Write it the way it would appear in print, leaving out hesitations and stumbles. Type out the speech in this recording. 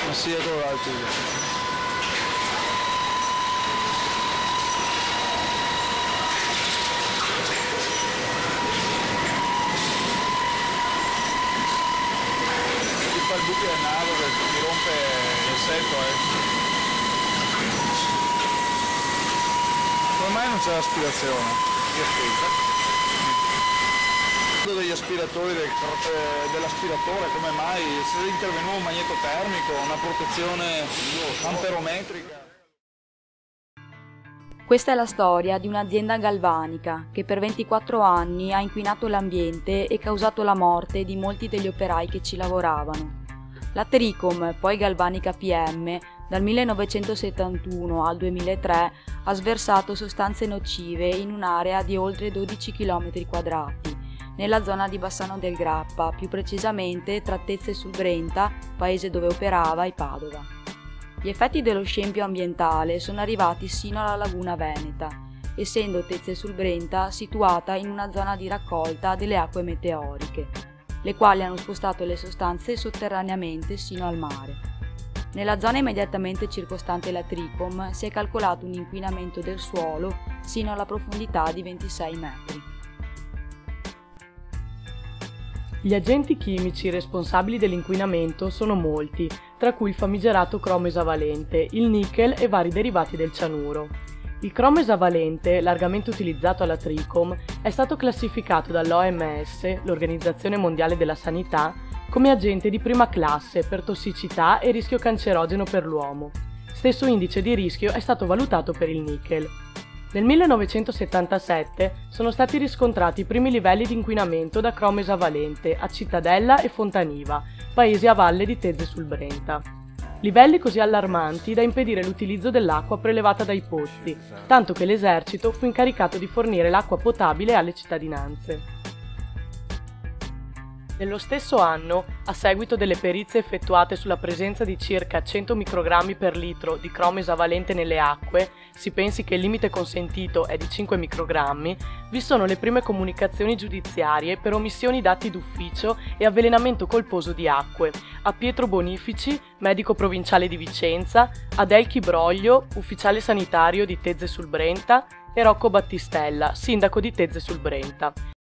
Ma sì, eccolo là il tigre. Ti fa il buco del naso che ti rompe il setto, Come mai non c'è l'aspirazione? Che aspetta? Degli aspiratori dell'aspiratore, come mai? Se interveniva un magneto termico, una protezione amperometrica. Questa è la storia di un'azienda galvanica che per 24 anni ha inquinato l'ambiente e causato la morte di molti degli operai che ci lavoravano. La Tricom, poi Galvanica PM, dal 1971 al 2003 ha sversato sostanze nocive in un'area di oltre 12 km², nella zona di Bassano del Grappa, più precisamente tra Tezze sul Brenta, paese dove operava, e Padova. Gli effetti dello scempio ambientale sono arrivati sino alla laguna veneta, essendo Tezze sul Brenta situata in una zona di raccolta delle acque meteoriche, le quali hanno spostato le sostanze sotterraneamente sino al mare. Nella zona immediatamente circostante la Tricom si è calcolato un inquinamento del suolo sino alla profondità di 26 metri. Gli agenti chimici responsabili dell'inquinamento sono molti, tra cui il famigerato cromo esavalente, il nickel e vari derivati del cianuro. Il cromo esavalente, largamente utilizzato alla Tricom, è stato classificato dall'OMS, l'Organizzazione Mondiale della Sanità, come agente di prima classe per tossicità e rischio cancerogeno per l'uomo. Stesso indice di rischio è stato valutato per il nickel. Nel 1977 sono stati riscontrati i primi livelli di inquinamento da cromo esavalente a Cittadella e Fontaniva, paesi a valle di Tezze sul Brenta. Livelli così allarmanti da impedire l'utilizzo dell'acqua prelevata dai pozzi, tanto che l'esercito fu incaricato di fornire l'acqua potabile alle cittadinanze. Nello stesso anno, a seguito delle perizie effettuate sulla presenza di circa 100 microgrammi per litro di cromo esavalente nelle acque, si pensi che il limite consentito è di 5 microgrammi, vi sono le prime comunicazioni giudiziarie per omissioni d'atti d'ufficio e avvelenamento colposo di acque, a Pietro Bonifici, medico provinciale di Vicenza, ad Elchi Broglio, ufficiale sanitario di Tezze sul Brenta, e Rocco Battistella, sindaco di Tezze sul Brenta.